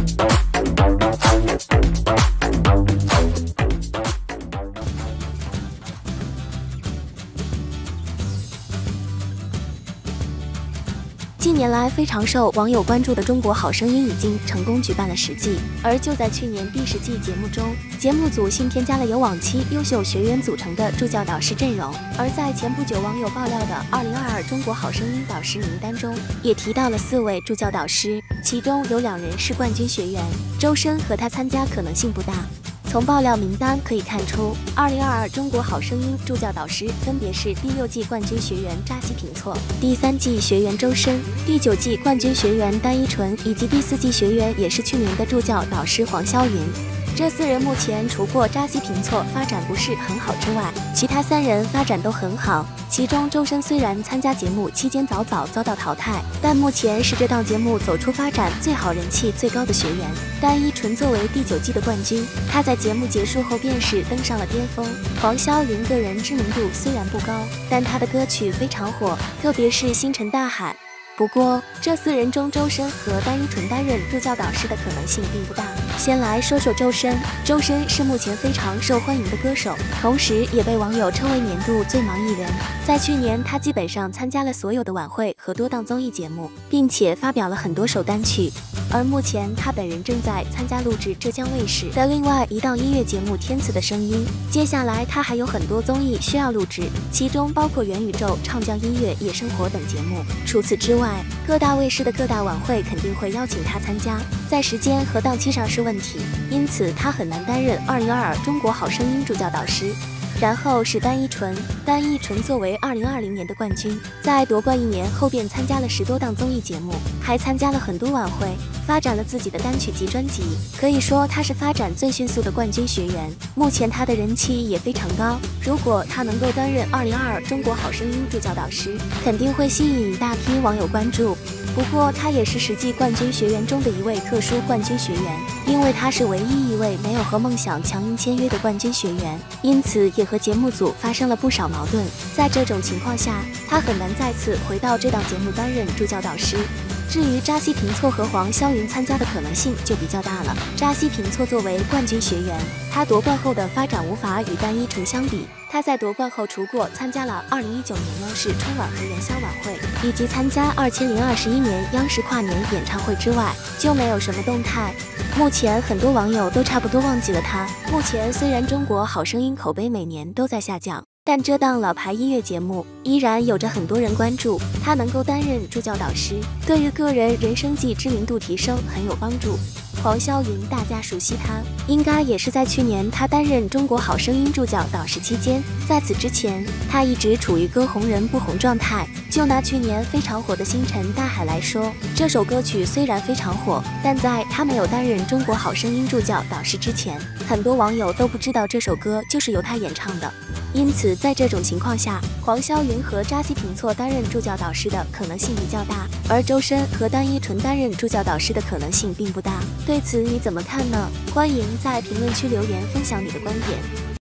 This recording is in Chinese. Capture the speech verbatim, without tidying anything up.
近年来非常受网友关注的《中国好声音》已经成功举办了十季，而就在去年第十季节目中，节目组新添加了由往期优秀学员组成的助教导师阵容。而在前不久网友爆料的二零二二中国好声音导师名单中，也提到了四位助教导师，其中有两人是冠军学员，周深和他参加可能性不大。从爆料名单可以看出，二零二二中国好声音助教导师分别是第六季冠军学员扎西平措、第三季学员周深、第九季冠军学员单依纯，以及第四季学员也是去年的助教导师黄霄云。这四人目前除过扎西平措发展不是很好之外，其他三人发展都很好。其中周深虽然参加节目期间早早遭到淘汰，但目前是这档节目走出发展最好、人气最高的学员。单依纯作为第九季的冠军，他在节目结束后便是登上了巅峰。黄霄云个人知名度虽然不高，但他的歌曲非常火，特别是《星辰大海》。不过，这四人中，周深和单依纯担任助教导师的可能性并不大。先来说说周深，周深是目前非常受欢迎的歌手，同时也被网友称为年度最忙艺人。在去年，他基本上参加了所有的晚会和多档综艺节目，并且发表了很多首单曲。而目前，他本人正在参加录制浙江卫视的另外一档音乐节目《天赐的声音》。接下来，他还有很多综艺需要录制，其中包括元宇宙、唱将音乐、夜生活等节目。除此之外，各大卫视的各大晚会肯定会邀请他参加，在时间和档期上是问题，因此他很难担任二零二二中国好声音助教导师。然后是单依纯，单依纯作为二零二零年的冠军，在夺冠一年后便参加了十多档综艺节目，还参加了很多晚会，发展了自己的单曲及专辑，可以说他是发展最迅速的冠军学员。目前他的人气也非常高，如果他能够担任二零二二中国好声音助教导师，肯定会吸引一大批网友关注。不过他也是实际冠军学员中的一位特殊冠军学员，因为他是唯一一位没有和梦想强硬签约的冠军学员，因此也和节目组发生了不少矛盾。在这种情况下，他很难再次回到这档节目担任助教导师。至于扎西平措和黄霄云参加的可能性就比较大了。扎西平措作为冠军学员，他夺冠后的发展无法与单依纯相比。他在夺冠后，除过参加了二零一九年央视春晚和元宵晚会，以及参加二千零二十一年央视跨年演唱会之外，就没有什么动态。目前很多网友都差不多忘记了他。目前虽然中国好声音口碑每年都在下降，但这档老牌音乐节目依然有着很多人关注，他能够担任助教导师，对于个人人生及知名度提升很有帮助。黄霄云大家熟悉他，应该也是在去年他担任中国好声音助教导师期间，在此之前，他一直处于歌红人不红状态。就拿去年非常火的《星辰大海》来说，这首歌曲虽然非常火，但在他没有担任中国好声音助教导师之前，很多网友都不知道这首歌就是由他演唱的。因此，在这种情况下，黄霄云和扎西平措担任助教导师的可能性比较大，而周深和单依纯担任助教导师的可能性并不大。对此你怎么看呢？欢迎在评论区留言分享你的观点。